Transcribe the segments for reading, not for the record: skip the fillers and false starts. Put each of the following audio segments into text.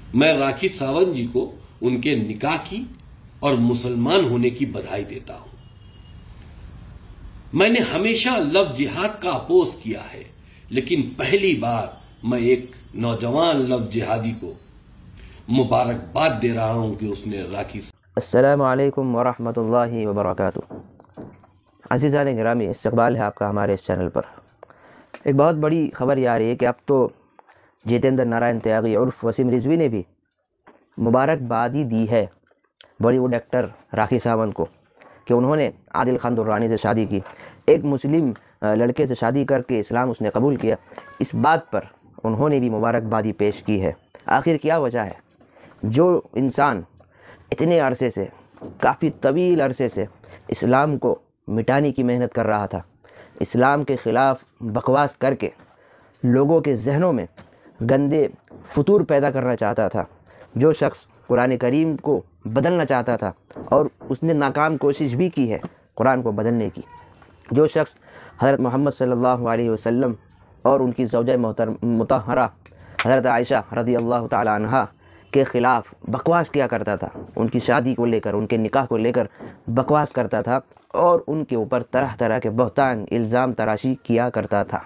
मैं राखी सावंत जी को उनके निकाह की और मुसलमान होने की बधाई देता हूं। मैंने हमेशा लफ्ज जिहाद का अपोज किया है, लेकिन पहली बार मैं एक नौजवान लफ्ज जिहादी को मुबारकबाद दे रहा हूं कि उसने राखी। अस्सलामु अलैकुम वरहमतुल्लाहि वबरकातुहू। अज़ीज़ान गिरामी, इस्तक़बाल है आपका हमारे इस चैनल पर। एक बहुत बड़ी ख़बर ये आ रही है कि अब तो जितेंद्र नारायण त्यागी उर्फ़ वसीम रिज़वी ने भी मुबारकबादी दी है बॉलीवुड एक्टर राखी सावंत को कि उन्होंने आदिल खान दुर्रानी से शादी की, एक मुस्लिम लड़के से शादी करके इस्लाम उसने कबूल किया। इस बात पर उन्होंने भी मुबारकबादी पेश की है। आखिर क्या वजह है? जो इंसान इतने अरसे से, काफ़ी तवील अरसे से इस्लाम को मिटाने की मेहनत कर रहा था, इस्लाम के ख़िलाफ़ बकवास करके लोगों के जहनों में गंदे फतूर पैदा करना चाहता था, जो शख्स कुरान करीम को बदलना चाहता था और उसने नाकाम कोशिश भी की है कुरान को बदलने की, जो शख्स हज़रत मोहम्मद सल्लल्लाहु अलैहि वसल्लम और उनकी ज़ौजा मुतहरा हज़रत आयशा रज़ियल्लाहु ताला अन्हा के ख़िलाफ़ बकवास किया करता था, उनकी शादी को लेकर, उनके निकाह को लेकर बकवास करता था और उनके ऊपर तरह तरह के बहतान इल्ज़ाम तराशी किया करता था।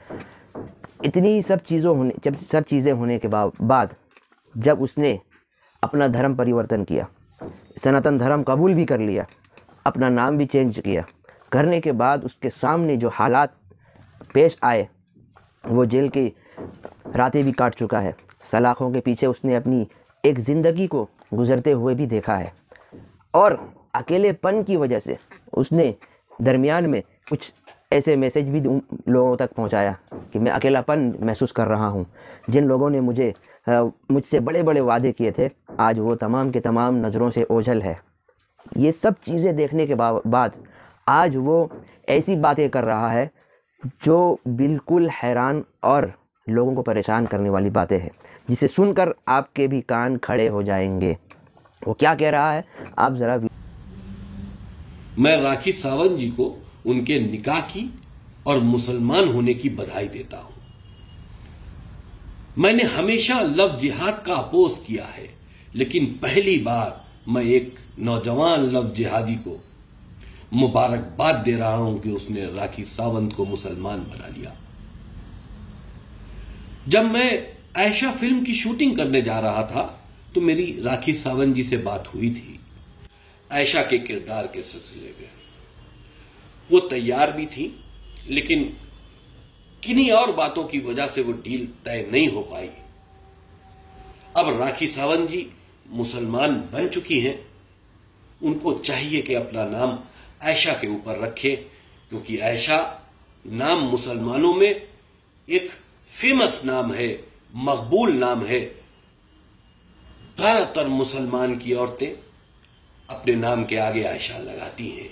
इतनी सब चीज़ें होने के बाद जब उसने अपना धर्म परिवर्तन किया, सनातन धर्म कबूल भी कर लिया, अपना नाम भी चेंज किया, करने के बाद उसके सामने जो हालात पेश आए, वो जेल की रातें भी काट चुका है, सलाखों के पीछे उसने अपनी एक ज़िंदगी को गुज़रते हुए भी देखा है और अकेलेपन की वजह से उसने दरमियान में कुछ ऐसे मैसेज भी लोगों तक पहुंचाया कि मैं अकेलापन महसूस कर रहा हूं। जिन लोगों ने मुझसे बड़े बड़े वादे किए थे, आज वो तमाम के तमाम नज़रों से ओझल है। ये सब चीज़ें देखने के बाद आज वो ऐसी बातें कर रहा है जो बिल्कुल हैरान और लोगों को परेशान करने वाली बातें हैं, जिसे सुनकर आपके भी कान खड़े हो जाएंगे। वो क्या कह रहा है, आप ज़रा। मैं राखी सावंत जी को उनके निकाह की और मुसलमान होने की बधाई देता हूं। मैंने हमेशा लफ्ज जिहाद का अपोज किया है, लेकिन पहली बार मैं एक नौजवान लफ्ज जिहादी को मुबारकबाद दे रहा हूं कि उसने राखी सावंत को मुसलमान बना लिया। जब मैं आयशा फिल्म की शूटिंग करने जा रहा था तो मेरी राखी सावंत जी से बात हुई थी आयशा के किरदार के सिलसिले में। वो तैयार भी थी, लेकिन किन्हीं और बातों की वजह से वो डील तय नहीं हो पाई। अब राखी सावंत जी मुसलमान बन चुकी हैं, उनको चाहिए कि अपना नाम आयशा के ऊपर रखें, क्योंकि आयशा नाम मुसलमानों में एक फेमस नाम है, मकबूल नाम है। ज्यादातर मुसलमान की औरतें अपने नाम के आगे आयशा लगाती हैं।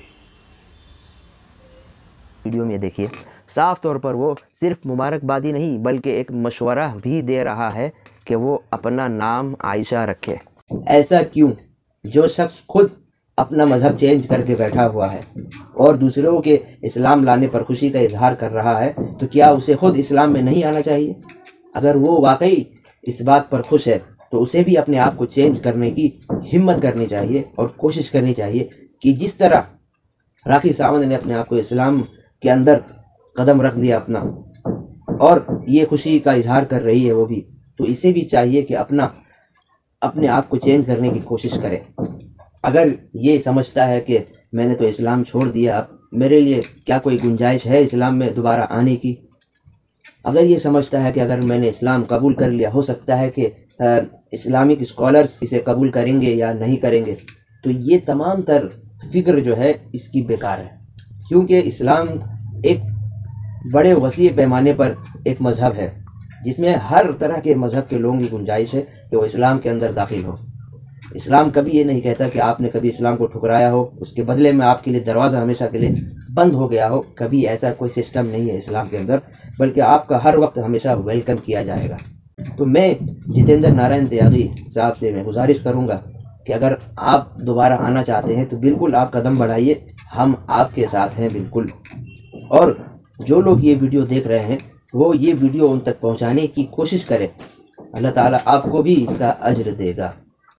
वीडियो में देखिए, साफ तौर पर वो सिर्फ मुबारकबादी नहीं बल्कि एक मशवरा भी दे रहा है कि वो अपना नाम आयशा रखे। ऐसा क्यों? जो शख्स खुद अपना मजहब चेंज करके बैठा हुआ है और दूसरों के इस्लाम लाने पर खुशी का इजहार कर रहा है, तो क्या उसे खुद इस्लाम में नहीं आना चाहिए? अगर वो वाकई इस बात पर खुश है तो उसे भी अपने आप को चेंज करने की हिम्मत करनी चाहिए और कोशिश करनी चाहिए कि जिस तरह राखी सावंत ने अपने आप को इस्लाम के अंदर कदम रख दिया अपना, और ये खुशी का इजहार कर रही है वो भी, तो इसे भी चाहिए कि अपने आप को चेंज करने की कोशिश करे। अगर ये समझता है कि मैंने तो इस्लाम छोड़ दिया, अब मेरे लिए क्या कोई गुंजाइश है इस्लाम में दोबारा आने की, अगर ये समझता है कि अगर मैंने इस्लाम कबूल कर लिया, हो सकता है कि इस्लामिक स्कॉलर्स इसे कबूल करेंगे या नहीं करेंगे, तो ये तमाम तर फिक्र जो है इसकी बेकार है। क्योंकि इस्लाम एक बड़े वसी पैमाने पर एक मज़हब है जिसमें हर तरह के मज़हब के लोगों की गुंजाइश है कि वो इस्लाम के अंदर दाखिल हो। इस्लाम कभी ये नहीं कहता कि आपने कभी इस्लाम को ठुकराया हो, उसके बदले में आपके लिए दरवाज़ा हमेशा के लिए बंद हो गया हो। कभी ऐसा कोई सिस्टम नहीं है इस्लाम के अंदर, बल्कि आपका हर वक्त हमेशा वेलकम किया जाएगा। तो मैं जितेंद्र नारायण त्यागी साहब से मैं गुजारिश करूँगा कि अगर आप दोबारा आना चाहते हैं तो बिल्कुल आप कदम बढ़ाइए, हम आपके साथ हैं बिल्कुल। और जो लोग ये वीडियो देख रहे हैं वो ये वीडियो उन तक पहुंचाने की कोशिश करें अल्लाह ताला आपको भी इसका अज्र देगा।